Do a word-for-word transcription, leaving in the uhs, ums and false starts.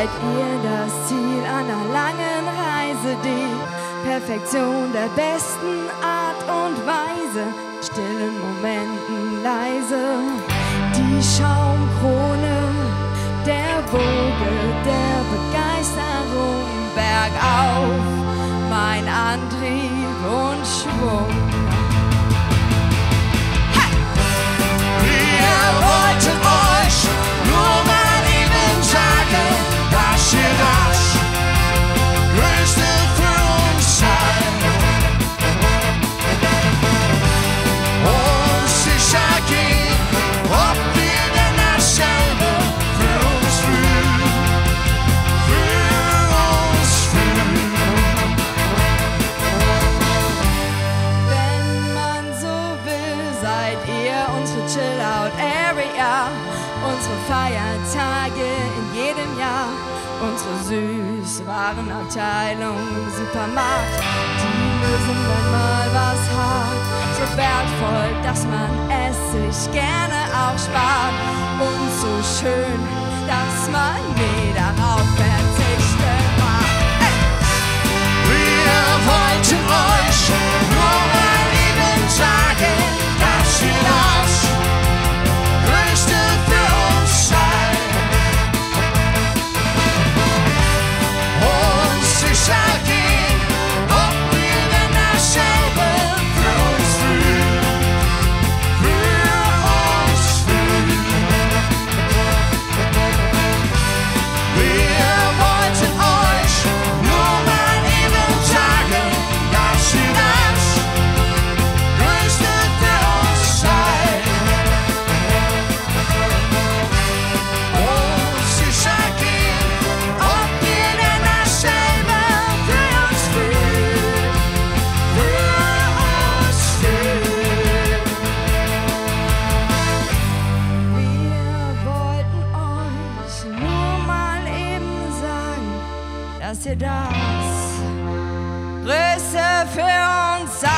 seid ihr das Ziel einer langen Reise, die Perfektion der besten Art und Weise, stillen Momenten leise, die Schaumkrone der Woge der Begeisterung, bergauf, mein Antrieb und Schwung. Hey! Wir wollten euch nur mal eben sagen, dass ihr das Größte für uns seid. Und sicher ging, ob wir denn dasselbe für uns fühlen, für uns fühlen. Wenn man so will, seid ihr unsere Chill-Out-Area, unsere Feiertage in jedem Jahr, unsere Süßwarenabteilung im Supermarkt. Die lösen manchmal was hart, so wertvoll, dass man es sich gerne auch spart. Und so schön, dass man nie darauf verzichten mag. Hey! Wir wollten euch nur mal eben sagen, dass ihr das Größte für uns seid. Und sicher ging, ob wir denn dasselbe für uns fühlen, für uns fühlen. Wir wollten euch nur mal eben sagen, dass ihr das Größte für uns seid. Und sicher ging, ob ihr denn dasselbe für uns fühlt, für uns fühlt. Wir wollten euch nur mal eben sagen, dass ihr das Größte für uns seid.